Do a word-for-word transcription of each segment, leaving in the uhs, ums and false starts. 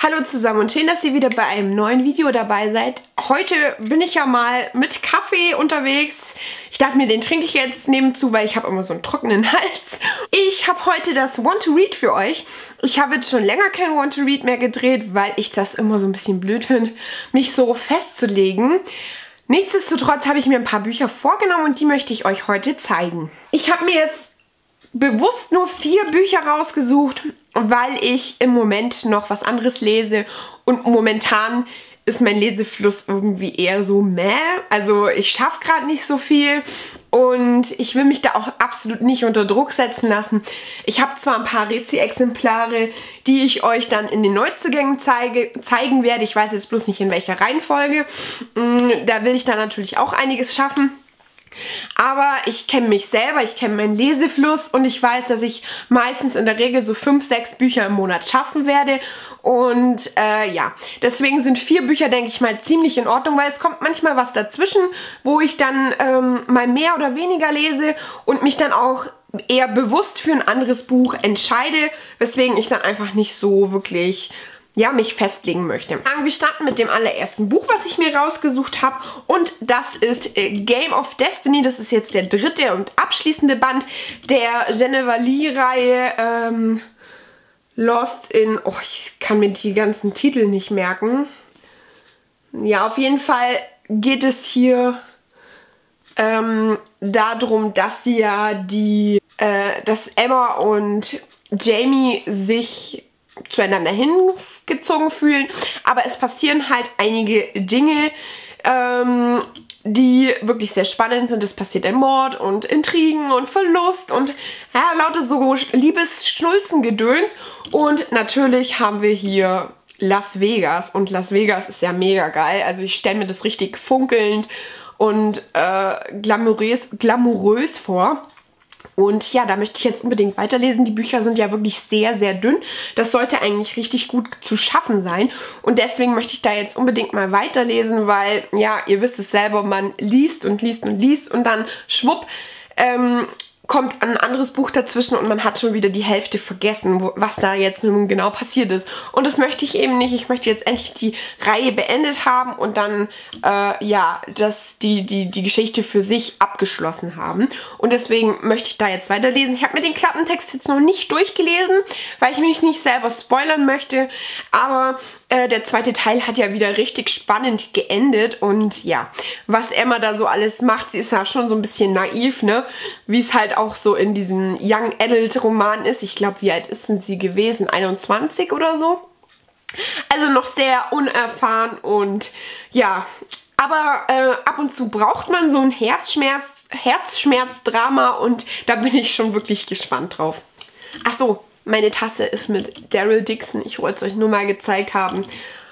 Hallo zusammen und schön, dass ihr wieder bei einem neuen Video dabei seid. Heute bin ich ja mal mit Kaffee unterwegs. Ich dachte mir, den trinke ich jetzt nebenzu, weil ich habe immer so einen trockenen Hals. Ich habe heute das Want to Read für euch. Ich habe jetzt schon länger kein Want to Read mehr gedreht, weil ich das immer so ein bisschen blöd finde, mich so festzulegen. Nichtsdestotrotz habe ich mir ein paar Bücher vorgenommen und die möchte ich euch heute zeigen. Ich habe mir jetzt bewusst nur vier Bücher rausgesucht, weil ich im Moment noch was anderes lese und momentan ist mein Lesefluss irgendwie eher so meh. Also ich schaffe gerade nicht so viel und ich will mich da auch absolut nicht unter Druck setzen lassen. Ich habe zwar ein paar Rezi-Exemplare, die ich euch dann in den Neuzugängen zeige, zeigen werde. Ich weiß jetzt bloß nicht in welcher Reihenfolge. Da will ich dann natürlich auch einiges schaffen. Aber ich kenne mich selber, ich kenne meinen Lesefluss und ich weiß, dass ich meistens in der Regel so fünf, sechs Bücher im Monat schaffen werde. Und äh, ja, deswegen sind vier Bücher, denke ich mal, ziemlich in Ordnung, weil es kommt manchmal was dazwischen, wo ich dann ähm, mal mehr oder weniger lese und mich dann auch eher bewusst für ein anderes Buch entscheide, weswegen ich dann einfach nicht so wirklich... ja, mich festlegen möchte. Wir starten mit dem allerersten Buch, was ich mir rausgesucht habe und das ist äh, Game of Destiny. Das ist jetzt der dritte und abschließende Band der Jennifer Lee-Reihe ähm, Lost in... Oh, ich kann mir die ganzen Titel nicht merken. Ja, auf jeden Fall geht es hier ähm, darum, dass sie ja die... Äh, dass Emma und Jamie sich zueinander hingezogen fühlen, aber es passieren halt einige Dinge, ähm, die wirklich sehr spannend sind. Es passiert ein Mord und Intrigen und Verlust und ja, lauter so Liebesschnulzengedöns und natürlich haben wir hier Las Vegas und Las Vegas ist ja mega geil, also ich stelle mir das richtig funkelnd und äh, glamourös, glamourös vor. Und ja, da möchte ich jetzt unbedingt weiterlesen. Die Bücher sind ja wirklich sehr, sehr dünn. Das sollte eigentlich richtig gut zu schaffen sein. Und deswegen möchte ich da jetzt unbedingt mal weiterlesen, weil, ja, ihr wisst es selber, man liest und liest und liest und dann schwupp, ähm, kommt ein anderes Buch dazwischen und man hat schon wieder die Hälfte vergessen, wo, was da jetzt nun genau passiert ist. Und das möchte ich eben nicht. Ich möchte jetzt endlich die Reihe beendet haben und dann, äh, ja, das, die, die, die Geschichte für sich abgeschlossen haben. Und deswegen möchte ich da jetzt weiterlesen. Ich habe mir den Klappentext jetzt noch nicht durchgelesen, weil ich mich nicht selber spoilern möchte. Aber äh, der zweite Teil hat ja wieder richtig spannend geendet. Und ja, was Emma da so alles macht, sie ist ja schon so ein bisschen naiv, ne? Wie es halt auch so in diesem Young Adult Roman ist. Ich glaube, wie alt ist denn sie gewesen? einundzwanzig oder so? Also noch sehr unerfahren und ja, aber äh, ab und zu braucht man so ein Herzschmerz, Herzschmerzdrama und da bin ich schon wirklich gespannt drauf. Ach so, meine Tasse ist mit Daryl Dixon. Ich wollte es euch nur mal gezeigt haben.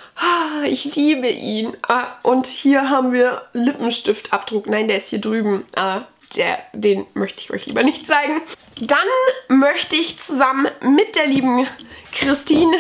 Ich liebe ihn. Und hier haben wir Lippenstiftabdruck. Nein, der ist hier drüben. Der, den möchte ich euch lieber nicht zeigen. Dann möchte ich zusammen mit der lieben Christine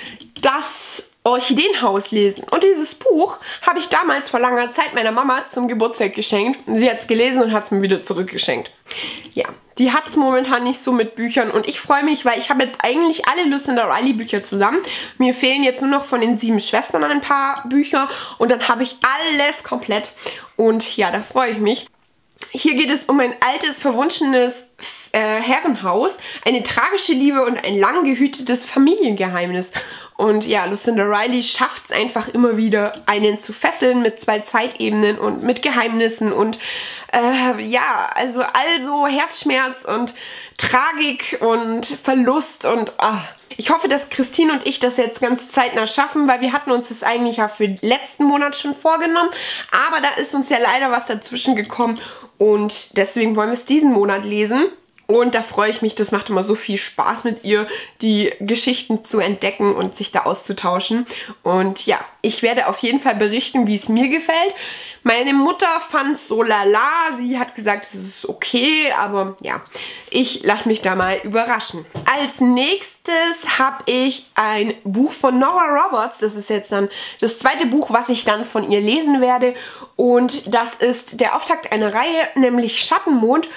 das Orchideenhaus lesen. Und dieses Buch habe ich damals vor langer Zeit meiner Mama zum Geburtstag geschenkt. Sie hat es gelesen und hat es mir wieder zurückgeschenkt. Ja, die hat es momentan nicht so mit Büchern und ich freue mich, weil ich habe jetzt eigentlich alle Lucinda Riley Bücher zusammen. Mir fehlen jetzt nur noch von den sieben Schwestern ein paar Bücher und dann habe ich alles komplett. Und ja, da freue ich mich. Hier geht es um ein altes, verwunschenes äh, Herrenhaus, eine tragische Liebe und ein lang gehütetes Familiengeheimnis. Und ja, Lucinda Riley schafft es einfach immer wieder, einen zu fesseln mit zwei Zeitebenen und mit Geheimnissen und äh, ja, also also Herzschmerz und Tragik und Verlust und ach. Ich hoffe, dass Christine und ich das jetzt ganz zeitnah schaffen, weil wir hatten uns das eigentlich ja für letzten Monat schon vorgenommen, aber da ist uns ja leider was dazwischen gekommen und deswegen wollen wir es diesen Monat lesen. Und da freue ich mich, das macht immer so viel Spaß mit ihr, die Geschichten zu entdecken und sich da auszutauschen. Und ja, ich werde auf jeden Fall berichten, wie es mir gefällt. Meine Mutter fand es so lala, sie hat gesagt, es ist okay, aber ja, ich lasse mich da mal überraschen. Als nächstes habe ich ein Buch von Nora Roberts, das ist jetzt dann das zweite Buch, was ich dann von ihr lesen werde und das ist der Auftakt einer Reihe, nämlich Schattenmond.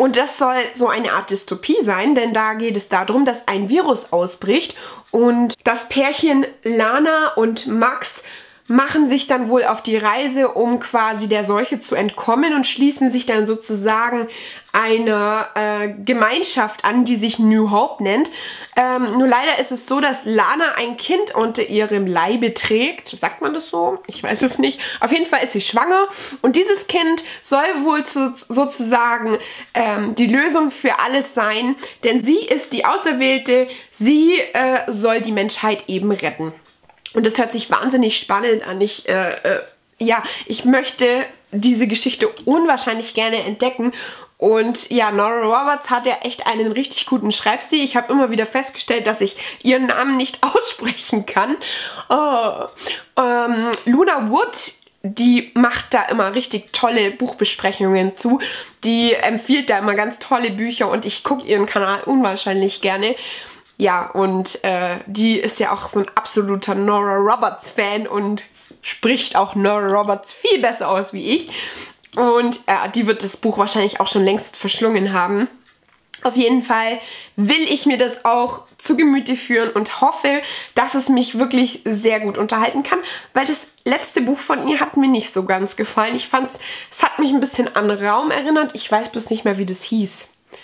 Und das soll so eine Art Dystopie sein, denn da geht es darum, dass ein Virus ausbricht und das Pärchen Lana und Max machen sich dann wohl auf die Reise, um quasi der Seuche zu entkommen und schließen sich dann sozusagen einer äh, Gemeinschaft an, die sich New Hope nennt. Ähm, nur leider ist es so, dass Lana ein Kind unter ihrem Leibe trägt. Sagt man das so? Ich weiß es nicht. Auf jeden Fall ist sie schwanger und dieses Kind soll wohl zu, sozusagen ähm, die Lösung für alles sein, denn sie ist die Auserwählte, sie äh, soll die Menschheit eben retten. Und das hört sich wahnsinnig spannend an. Ich, äh, äh, ja, ich möchte diese Geschichte unwahrscheinlich gerne entdecken. Und ja, Nora Roberts hat ja echt einen richtig guten Schreibstil. Ich habe immer wieder festgestellt, dass ich ihren Namen nicht aussprechen kann. Oh. Ähm, Luna Wood, die macht da immer richtig tolle Buchbesprechungen zu. Die empfiehlt da immer ganz tolle Bücher und ich gucke ihren Kanal unwahrscheinlich gerne. Ja, und äh, die ist ja auch so ein absoluter Nora Roberts-Fan und spricht auch Nora Roberts viel besser aus wie ich. Und äh, die wird das Buch wahrscheinlich auch schon längst verschlungen haben. Auf jeden Fall will ich mir das auch zu Gemüte führen und hoffe, dass es mich wirklich sehr gut unterhalten kann, weil das letzte Buch von ihr hat mir nicht so ganz gefallen. Ich fand, es hat mich ein bisschen an Raum erinnert. Ich weiß bloß nicht mehr, wie das hieß.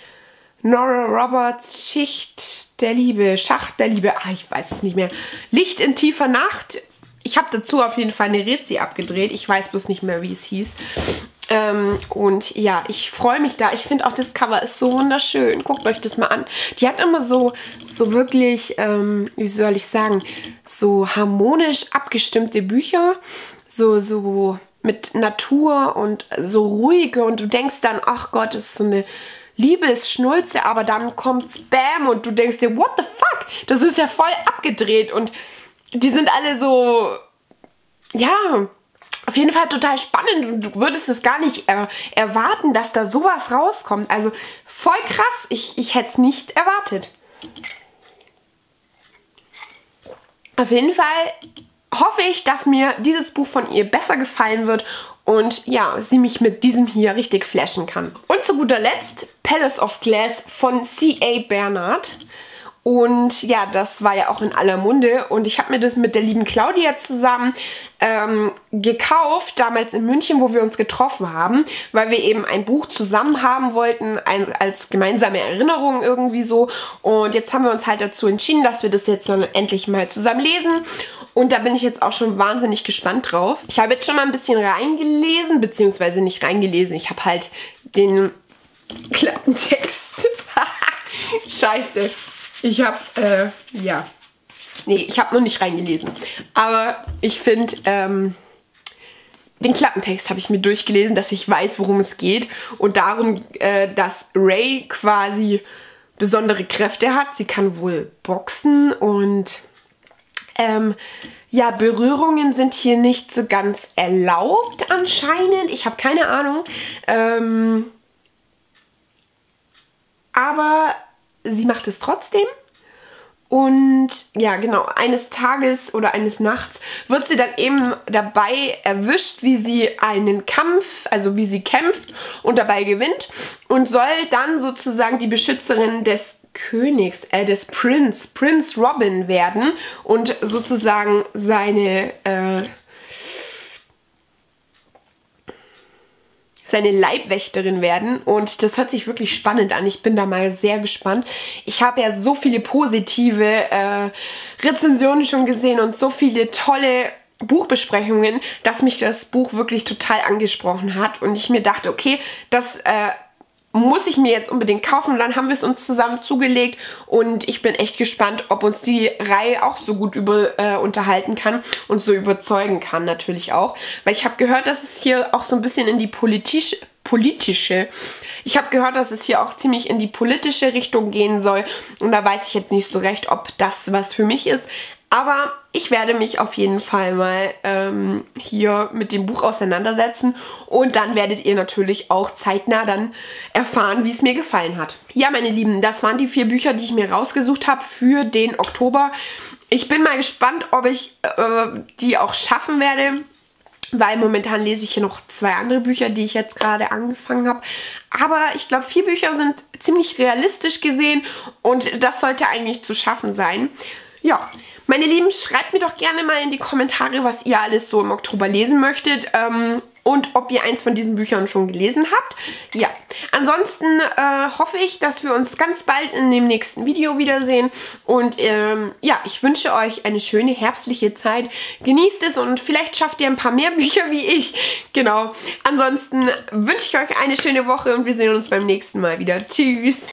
Nora Roberts Schicht der Liebe, Schacht der Liebe, ah, ich weiß es nicht mehr. Licht in tiefer Nacht. Ich habe dazu auf jeden Fall eine Rezi abgedreht. Ich weiß bloß nicht mehr, wie es hieß. Ähm, und ja, ich freue mich da. Ich finde auch, das Cover ist so wunderschön. Guckt euch das mal an. Die hat immer so, so wirklich, ähm, wie soll ich sagen, so harmonisch abgestimmte Bücher. So, so mit Natur und so ruhige. Und du denkst dann, ach Gott, das ist so eine Liebesschnulze, aber dann kommt's Bam und du denkst dir, what the fuck? Das ist ja voll abgedreht und die sind alle so, ja, auf jeden Fall total spannend und du würdest es gar nicht äh, erwarten, dass da sowas rauskommt. Also voll krass, ich, ich hätte es nicht erwartet. Auf jeden Fall hoffe ich, dass mir dieses Buch von ihr besser gefallen wird und ja, sie mich mit diesem hier richtig flashen kann. Und zu guter Letzt Palace of Glass von C A Bernard. Und ja, das war ja auch in aller Munde und ich habe mir das mit der lieben Claudia zusammen ähm, gekauft, damals in München, wo wir uns getroffen haben, weil wir eben ein Buch zusammen haben wollten, ein, als gemeinsame Erinnerung irgendwie so. Und jetzt haben wir uns halt dazu entschieden, dass wir das jetzt dann endlich mal zusammen lesen. Und da bin ich jetzt auch schon wahnsinnig gespannt drauf. Ich habe jetzt schon mal ein bisschen reingelesen, beziehungsweise nicht reingelesen, ich habe halt den Klappentext. Scheiße. Ich habe, äh, ja, nee, ich habe noch nicht reingelesen, aber ich finde, ähm, den Klappentext habe ich mir durchgelesen, dass ich weiß, worum es geht und darum, äh, dass Ray quasi besondere Kräfte hat. Sie kann wohl boxen und, ähm, ja, Berührungen sind hier nicht so ganz erlaubt anscheinend. Ich habe keine Ahnung, ähm, aber sie macht es trotzdem und ja, genau, eines Tages oder eines Nachts wird sie dann eben dabei erwischt, wie sie einen Kampf, also wie sie kämpft und dabei gewinnt und soll dann sozusagen die Beschützerin des Königs, äh, des Prinz, Prinz Robin werden und sozusagen seine, äh, seine Leibwächterin werden und das hört sich wirklich spannend an. Ich bin da mal sehr gespannt. Ich habe ja so viele positive äh, Rezensionen schon gesehen und so viele tolle Buchbesprechungen, dass mich das Buch wirklich total angesprochen hat und ich mir dachte, okay, das äh, muss ich mir jetzt unbedingt kaufen und dann haben wir es uns zusammen zugelegt und ich bin echt gespannt, ob uns die Reihe auch so gut über, äh, unterhalten kann und so überzeugen kann natürlich auch, weil ich habe gehört, dass es hier auch so ein bisschen in die politisch, politische, ich habe gehört, dass es hier auch ziemlich in die politische Richtung gehen soll und da weiß ich jetzt nicht so recht, ob das was für mich ist, aber ich werde mich auf jeden Fall mal ähm, hier mit dem Buch auseinandersetzen und dann werdet ihr natürlich auch zeitnah dann erfahren, wie es mir gefallen hat. Ja, meine Lieben, das waren die vier Bücher, die ich mir rausgesucht habe für den Oktober. Ich bin mal gespannt, ob ich äh, die auch schaffen werde. weil momentan lese ich hier noch zwei andere Bücher, die ich jetzt gerade angefangen habe. Aber ich glaube, vier Bücher sind ziemlich realistisch gesehen und das sollte eigentlich zu schaffen sein. Ja, meine Lieben, schreibt mir doch gerne mal in die Kommentare, was ihr alles so im Oktober lesen möchtet ähm, und ob ihr eins von diesen Büchern schon gelesen habt. Ja, ansonsten äh, hoffe ich, dass wir uns ganz bald in dem nächsten Video wiedersehen. Und ähm, ja, ich wünsche euch eine schöne herbstliche Zeit. Genießt es und vielleicht schafft ihr ein paar mehr Bücher wie ich. Genau. Ansonsten wünsche ich euch eine schöne Woche und wir sehen uns beim nächsten Mal wieder. Tschüss!